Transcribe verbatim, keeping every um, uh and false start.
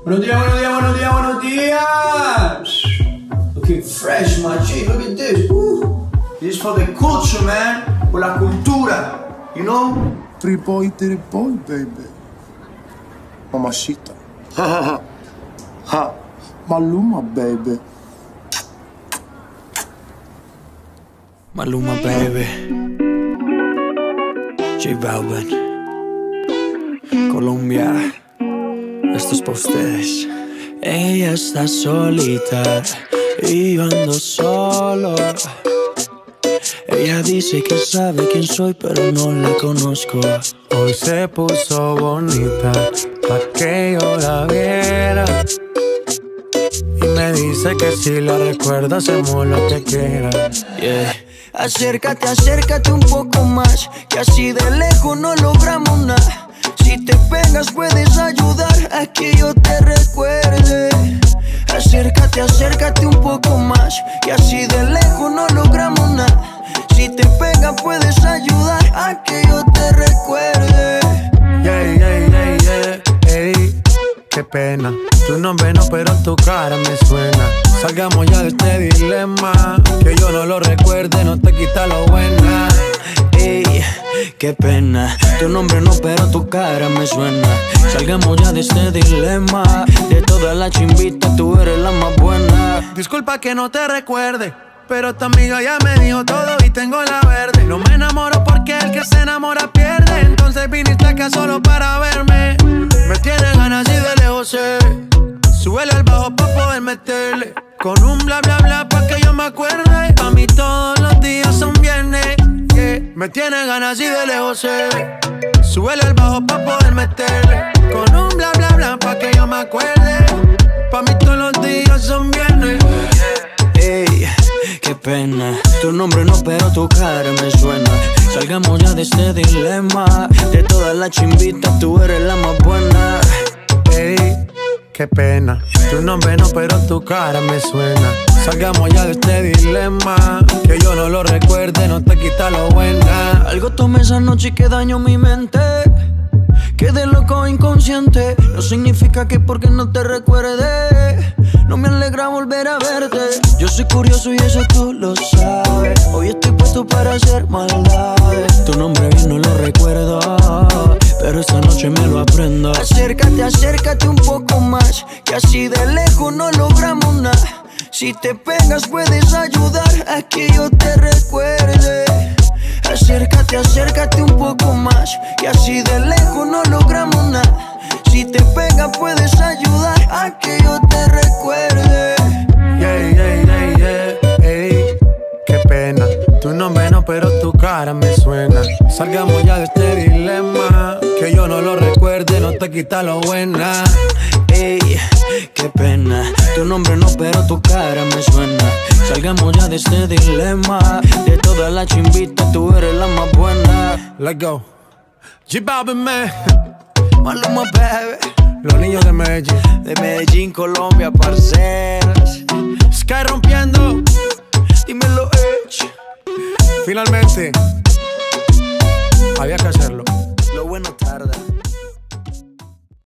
Buenos días, buenos días, buenos días, buenos días. Looking fresh, my G. Look at this. Woo. This is for the culture, man. For la cultura, you know? Three boy, three boy, baby. Mamacita. Ha ha ha. Ha. Maluma, baby. Maluma, baby. J Balvin. Colombia. Esto es pa' ustedes. Ella está solita y yo ando solo. Ella dice que sabe quién soy, pero no la conozco. Hoy se puso bonita pa' que yo la viera. Y me dice que si la recuerda hacemos lo que quiera. Yeah. Acércate, acércate un poco más, que así de lejos no logramos nada. Si te pegas puedes ayudar a que yo te recuerde. Acércate, acércate un poco más, que así de lejos no logramos nada. Si te pegas puedes ayudar a que yo te recuerde. Yeah, yeah, yeah, yeah, ey, qué pena. Tu nombre no, pero tu cara me suena. Salgamos ya de este dilema. Que yo no lo recuerde, no te quita lo buena. Ey, qué pena. Tu nombre no, pero tu cara me suena. Salgamos ya de este dilema. De todas las chimbitas, tú eres la más buena. Disculpa que no te recuerde, pero tu amiga ya me dijo todo y tengo la verde. No me enamoro porque el que se enamora pierde. Entonces viniste acá solo para verme. Me tienes ganas y de lejos sé. Súbele al bajo pa' poder meterle. Con un bla bla bla pa' que yo me acuerde. A mí todos los días son viernes, yeah. Me tienes ganas y de lejos sé. Súbele al bajo pa' poder meterle. Con un bla bla bla pa' que yo me acuerde. Pa' mí todos los días son viernes, yeah. Ey, qué pena. Tu nombre no, pero tu cara me suena. Salgamos ya de este dilema. De todas las chimbitas, tú eres la más buena. Ey, qué pena. Tu nombre no, pero tu cara me suena. Salgamos ya de este dilema. Que yo no lo recuerde, no te quita lo buena. Algo tomé esa noche y que dañó mi mente. Quedé loco inconsciente. No significa que porque no te recuerde no me alegra volver a verte. Yo soy curioso y eso tú lo sabes. Hoy estoy puesto para hacer maldades. Tu nombre bien no lo recuerdo, pero esta noche me lo aprendo. Acércate, acércate un poco más, que así de lejos no logramos nada. Si te pegas puedes ayudar a que yo te recuerde. Acércate, acércate un poco más, que así de lejos no logramos nada. Si te pegas puedes ayudar a que yo te recuerde. Yeah, yeah, yeah, yeah, ey, qué pena. Tu nombre no, pero tu cara me suena. Salgamos ya de este dilema. Que yo no lo recuerde, no te quita lo buena. Ey, qué pena. Tu nombre no, pero tu cara me suena. Salgamos ya de este dilema. De todas las chimbitas, tú eres la más buena. Let's go. J Balvin, man. Maluma, baby. Los niños de Medellín. De Medellín, Colombia, parceras. Sky rompiendo. Dímelo, Edge. Finalmente, había que hacerlo. Lo bueno tarda.